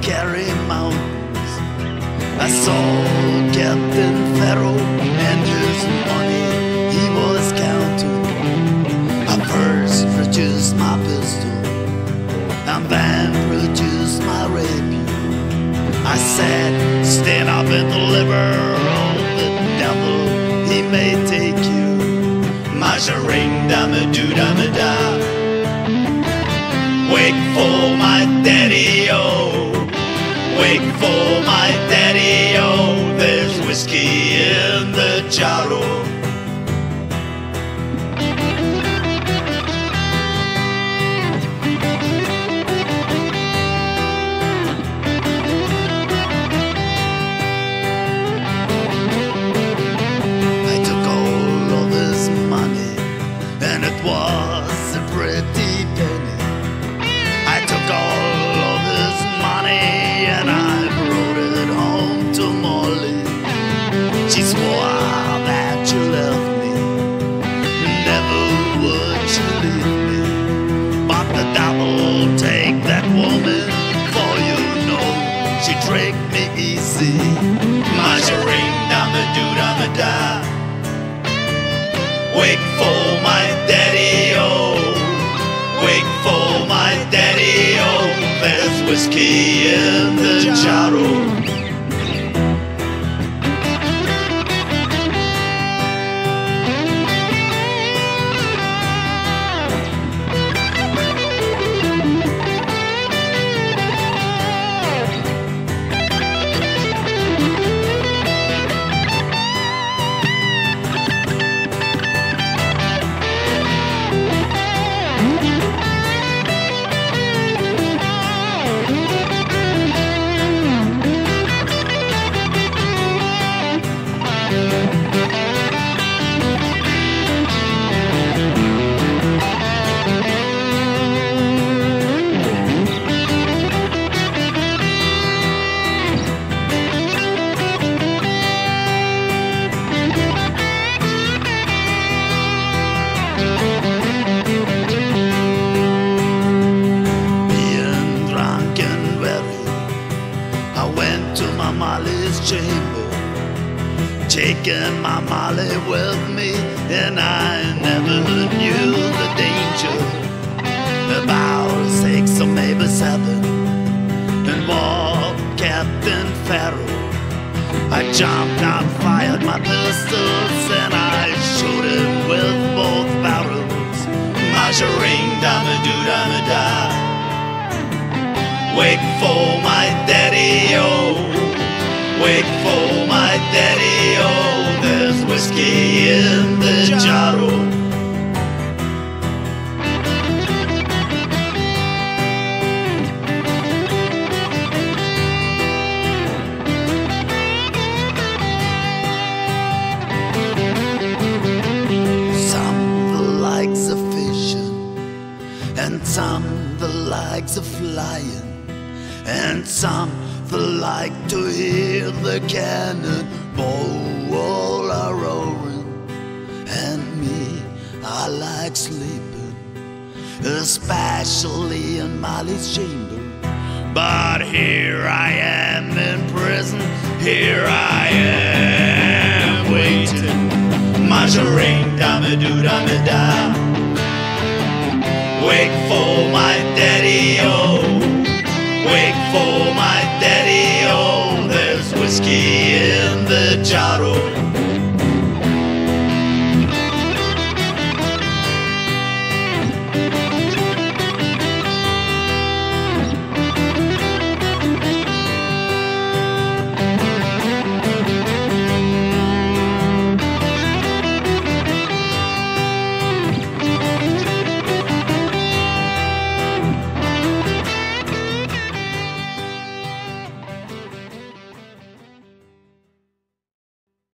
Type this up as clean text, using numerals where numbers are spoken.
scary mountains. I saw Captain Pharaoh and his money he was counting. I first produced my pistol and then produced my rapier. I said, stand up and deliver all the devil, he may take you. Marshering dama-doo-dama-da. Wake for my daddy-o, wake for my daddy-o. There's whiskey in the jarro. I took all of his money, and it was a pretty penny. I took all of his money and I brought it home to Molly. She swore that you left me, never would you leave me. But the devil take that woman, for you know she tricked me easy. Margarine dama-doo-dama-da. Wake for my daddy-o, wake for my daddy-o. There's whiskey in the jarro. Molly's chamber, taking my Molly with me, and I never knew the danger. About 6 or maybe 7, and walked Captain Pharaoh. I jumped out, fired my pistols, and I shot him with both barrels. Margarine dama-doo-dama-da. Wake for my daddy-o, wake for my daddy-o. There's whiskey in the jarro. Some the likes of fishing, and some the likes of flying, and some the like to hear the cannon ball are roaring. And me, I like sleeping, especially in Molly's chamber. But here I am in prison, here I am waiting. Margarine dama-doo-dama-da. Wake for